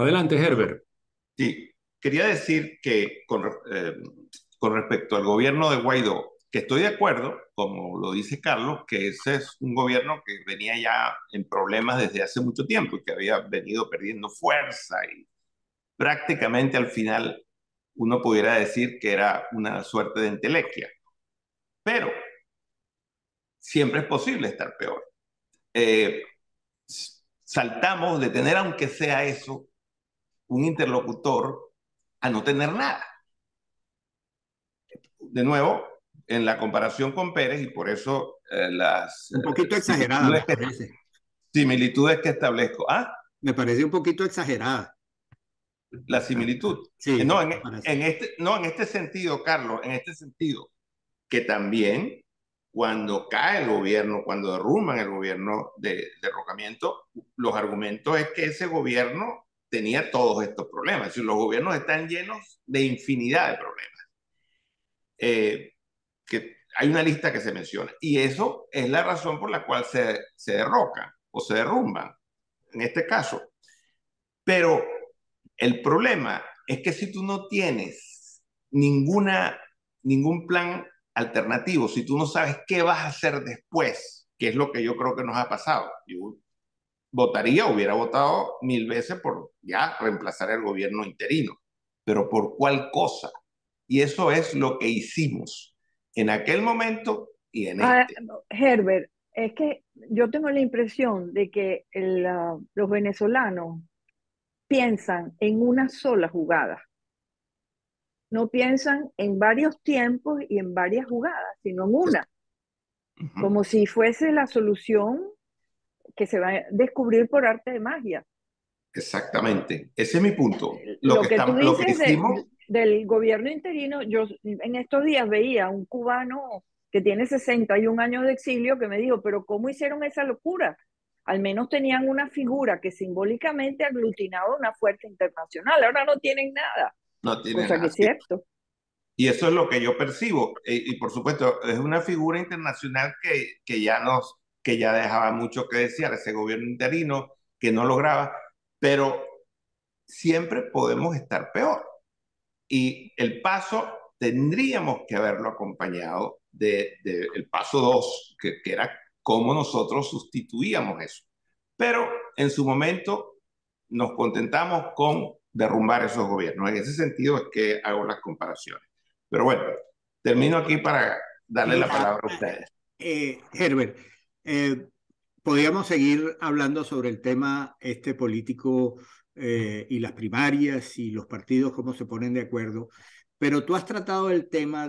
Adelante, Herbert. Sí, quería decir que con respecto al gobierno de Guaidó, que estoy de acuerdo, como lo dice Carlos, que ese es un gobierno que venía ya en problemas desde hace mucho tiempo y que había venido perdiendo fuerza y prácticamente al final uno pudiera decir que era una suerte de entelequia, pero siempre es posible estar peor. Eh, Saltamos de tener, aunque sea eso, un interlocutor a no tener nada. De nuevo, en la comparación con Pérez, y por eso las Un poquito exagerada, me parece. similitudes que establezco. Ah, Me parece un poquito exagerada. la similitud. Sí, No, me parece. no, en este sentido, Carlos, en este sentido, que también cuando cae el gobierno, cuando derrumban el gobierno de derrocamiento, los argumentos es que ese gobierno tenía todos estos problemas. Es decir, los gobiernos están llenos de infinidad de problemas. Que hay una lista que se menciona. Y eso es la razón por la cual se derrocan o se derrumban, en este caso. Pero el problema es que si tú no tienes ningún plan alternativo, si tú no sabes qué vas a hacer después, que es lo que yo creo que nos ha pasado. Yo hubiera votado 1000 veces por ya reemplazar el gobierno interino, pero ¿por cuál cosa? Y eso es lo que hicimos en aquel momento y en Ah, este. Herbert, es que yo tengo la impresión de que los venezolanos piensan en una sola jugada. No piensan en varios tiempos y en varias jugadas, sino en una, Uh-huh. como si fuese la solución que se va a descubrir por arte de magia. Exactamente. Ese es mi punto. Lo que tú Lo que dices hicimos, del gobierno interino, yo en estos días veía un cubano que tiene 61 años de exilio que me dijo, pero ¿cómo hicieron esa locura? Al menos tenían una figura que simbólicamente aglutinaba una fuerza internacional, ahora no tienen nada, no tiene cosa que nada. es cierto. Y eso es lo que yo percibo. Y por supuesto, es una figura internacional que ya dejaba mucho que desear, ese gobierno interino que no lograba, pero siempre podemos estar peor. Y el paso tendríamos que haberlo acompañado de el paso 2, que era cómo nosotros sustituíamos eso. Pero en su momento nos contentamos con derrumbar esos gobiernos. En ese sentido es que hago las comparaciones. Pero bueno, termino aquí para darle la Mira, palabra a ustedes. Herbert, eh, podríamos seguir hablando sobre el tema este político y las primarias y los partidos, cómo se ponen de acuerdo, pero tú has tratado el tema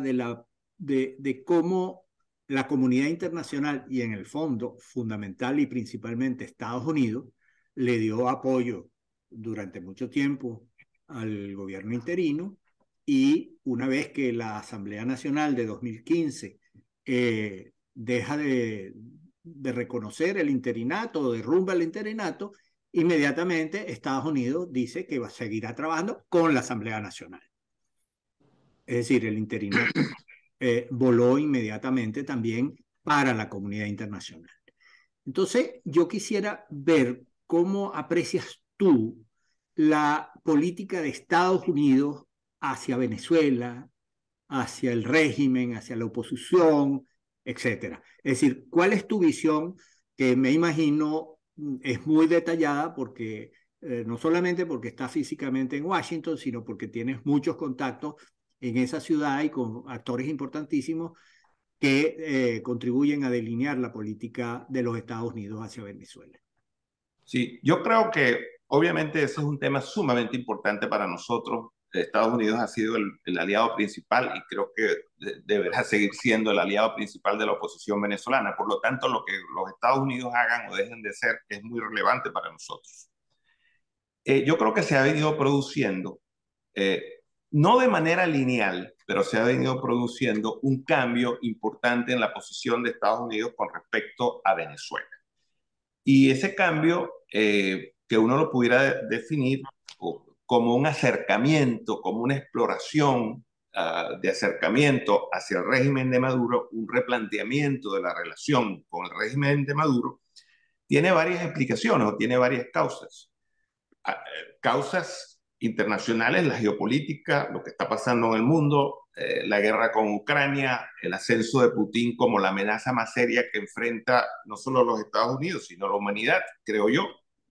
de cómo la comunidad internacional y en el fondo, fundamental y principalmente Estados Unidos, le dio apoyo durante mucho tiempo al gobierno interino y una vez que la Asamblea Nacional de 2015 deja de reconocer el interinato, derrumba el interinato, inmediatamente Estados Unidos dice que seguirá trabajando con la Asamblea Nacional. Es decir, el interinato voló inmediatamente también para la comunidad internacional. Entonces, yo quisiera ver cómo aprecias tú la política de Estados Unidos hacia Venezuela, hacia el régimen, hacia la oposición, etcétera. Es decir, ¿cuál es tu visión? Que me imagino es muy detallada porque no solamente porque estás físicamente en Washington, sino porque tienes muchos contactos en esa ciudad y con actores importantísimos que contribuyen a delinear la política de los Estados Unidos hacia Venezuela. Sí, yo creo que obviamente ese es un tema sumamente importante para nosotros. Estados Unidos ha sido el aliado principal y creo que deberá seguir siendo el aliado principal de la oposición venezolana. Por lo tanto, lo que los Estados Unidos hagan o dejen de ser es muy relevante para nosotros. Yo creo que se ha venido produciendo, eh, no de manera lineal, pero se ha venido produciendo un cambio importante en la posición de Estados Unidos con respecto a Venezuela. Y ese cambio, que uno lo pudiera definir como un acercamiento, como una exploración de acercamiento hacia el régimen de Maduro, un replanteamiento de la relación con el régimen de Maduro, tiene varias explicaciones o tiene varias causas. causas internacionales, la geopolítica, lo que está pasando en el mundo, la guerra con Ucrania, el ascenso de Putin como la amenaza más seria que enfrenta no solo los Estados Unidos, sino la humanidad, creo yo.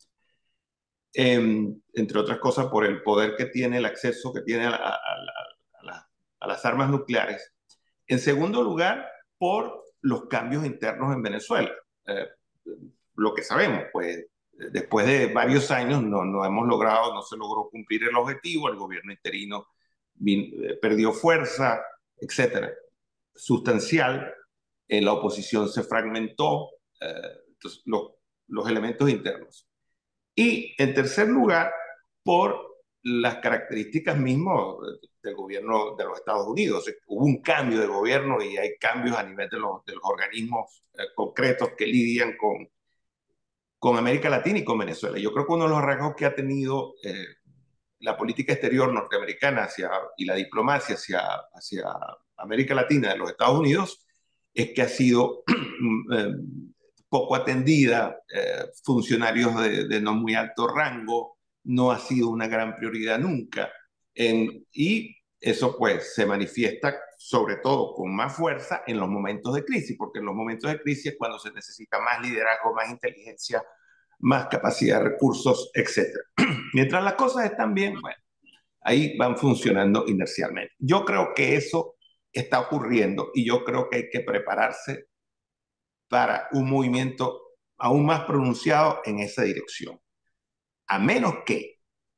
Entre otras cosas por el poder que tiene, el acceso que tiene a las armas nucleares. En segundo lugar, por los cambios internos en Venezuela. Lo que sabemos, pues después de varios años no hemos logrado, no se logró cumplir el objetivo, el gobierno interino perdió fuerza, etcétera, sustancial, la oposición se fragmentó, entonces, los elementos internos. Y en tercer lugar, por las características mismas del gobierno de los Estados Unidos. Hubo un cambio de gobierno y hay cambios a nivel de los organismos concretos que lidian con América Latina y con Venezuela. Yo creo que uno de los rasgos que ha tenido la política exterior norteamericana y la diplomacia hacia América Latina de los Estados Unidos es que ha sido poco atendida, funcionarios de no muy alto rango, no ha sido una gran prioridad nunca. Y eso pues se manifiesta sobre todo con más fuerza en los momentos de crisis, porque en los momentos de crisis es cuando se necesita más liderazgo, más inteligencia, más capacidad de recursos, etc. Mientras las cosas están bien, bueno, ahí van funcionando inercialmente. Yo creo que eso está ocurriendo y yo creo que hay que prepararse para un movimiento aún más pronunciado en esa dirección. A menos que,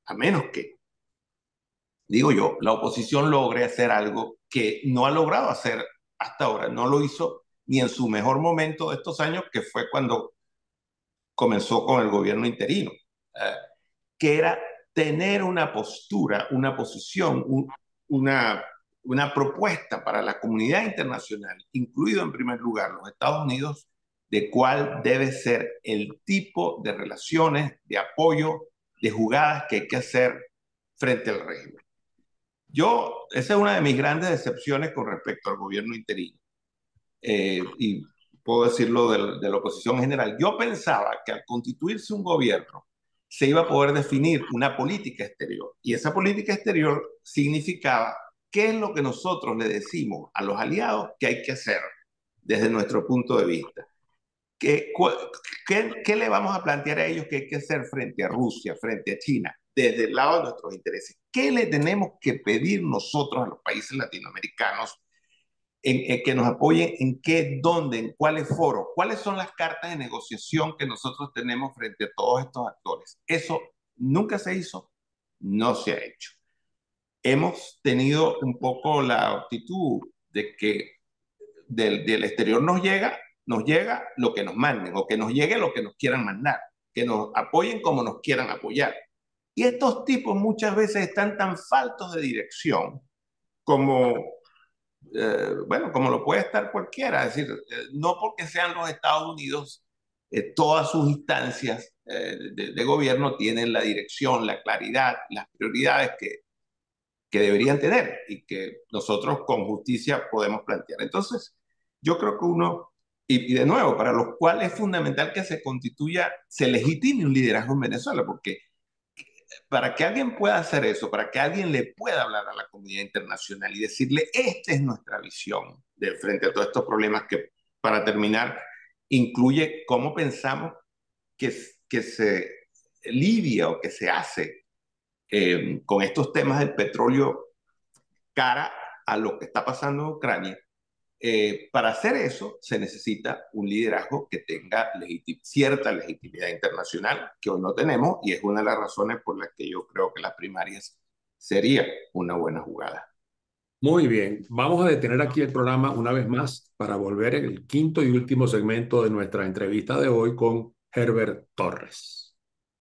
digo yo, la oposición logre hacer algo que no ha logrado hacer hasta ahora. No lo hizo ni en su mejor momento de estos años, que fue cuando comenzó con el gobierno interino, que era tener una postura, una posición, una propuesta para la comunidad internacional, incluido en primer lugar los Estados Unidos, de cuál debe ser el tipo de relaciones, de apoyo, de jugadas que hay que hacer frente al régimen. Esa es una de mis grandes decepciones con respecto al gobierno interino. Y puedo decirlo de la oposición en general. Yo pensaba que al constituirse un gobierno se iba a poder definir una política exterior. Y esa política exterior significaba qué es lo que nosotros le decimos a los aliados que hay que hacer desde nuestro punto de vista. ¿Qué le vamos a plantear a ellos que hay que hacer frente a Rusia, frente a China, desde el lado de nuestros intereses? ¿Qué le tenemos que pedir nosotros a los países latinoamericanos en que nos apoyen? ¿En qué, dónde, en cuáles foros? ¿Cuáles son las cartas de negociación que nosotros tenemos frente a todos estos actores? Eso nunca se hizo, no se ha hecho. Hemos tenido un poco la actitud de que del exterior nos llega lo que nos manden, o que nos llegue lo que nos quieran mandar, que nos apoyen como nos quieran apoyar. Y estos tipos muchas veces están tan faltos de dirección como, bueno, como lo puede estar cualquiera. Es decir, no porque sean los Estados Unidos, todas sus instancias de gobierno tienen la dirección, la claridad, las prioridades que deberían tener y que nosotros con justicia podemos plantear. Entonces, yo creo que y de nuevo, para los cuales es fundamental que se legitime un liderazgo en Venezuela, porque para que alguien pueda hacer eso, para que alguien le pueda hablar a la comunidad internacional y decirle, esta es nuestra visión de frente a todos estos problemas que, para terminar, incluye cómo pensamos que se lidia o que se hace con estos temas del petróleo cara a lo que está pasando en Ucrania. Para hacer eso se necesita un liderazgo que tenga cierta legitimidad internacional, que hoy no tenemos, y es una de las razones por las que yo creo que las primarias sería una buena jugada. Muy bien, vamos a detener aquí el programa una vez más para volver en el quinto y último segmento de nuestra entrevista de hoy con Herbert Torres.